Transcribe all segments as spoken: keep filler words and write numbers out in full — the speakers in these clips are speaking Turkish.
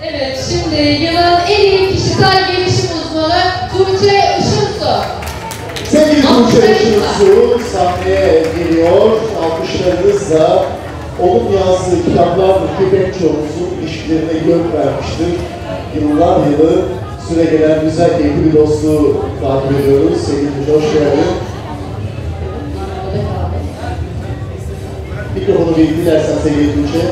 Evet, şimdi yılın en iyi kişisel gelişim uzmanı Tuğçe Işınsu. Sevgili Tuğçe Işınsu sahneye geliyor. Alkışlarınızla onun yazdığı kitaplar pek çoğumuzun ilişkilerine yön vermiştir. Yıllar yılı süre gelen güzel keyifli bir dostluğu takip ediyoruz. Sevgili Tuğçe, hoş geldin. Mikrofonu bir dilersen sevgili Tuğçe.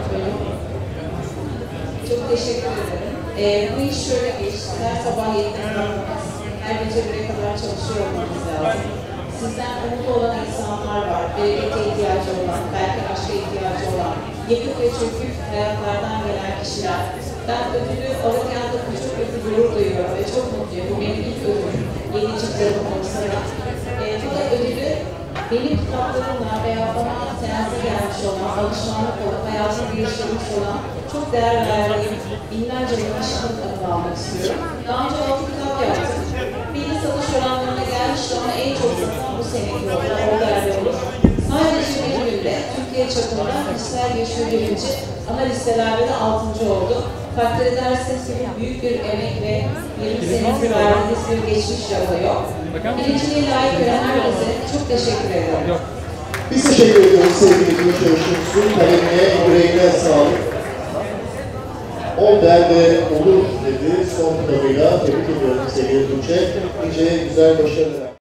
Çok teşekkür ederim. Ee, bu iş şöyle geçti. Her sabah yediden kalkmamız, her gece bire kadar çalışıyor olmamız lazım. Sizden umut olan insanlar var. Berekete ihtiyacı olan, belki aşka ihtiyacı olan, yıkık ve çökük hayatlardan gelen kişiler. Ben ödülü alırken de çok büyük bir gurur duyuyorum ve çok mutluyum. Bu benim ilk ödülüm. Yeni çıktığım olsa da. Ee, bu da ödülü benim kitaplarımla veya bana seansa gelmiş olan, alışmanlık olan, hayatını geliştirmiş olan çok değer verdiğim binlerce yönetişimlik adını almak istiyorum. Daha önce altı kitap yaptım. Bilgi satış oranlarına gelmişti ama en çok satan bu seneki oldu. O değerli olur. Sadece bir günde Türkiye çapında kişisel gelişim birinci, ana listelerde de altıncı oldu. Takdir ederseniz büyük bir emek ve yirmi senesi verdiğiniz bir geçmiş yapı yok. Birinciliğe layık gören herkese çok teşekkür ederim. Biz teşekkür ediyoruz sevgili Tuğçe Işınsu. Kalemine, yüreğine sağlık. On der ve olur dedi son kitabıyla. Tebrik ediyorum sevgili Tuğçe. Nice güzel başarılar.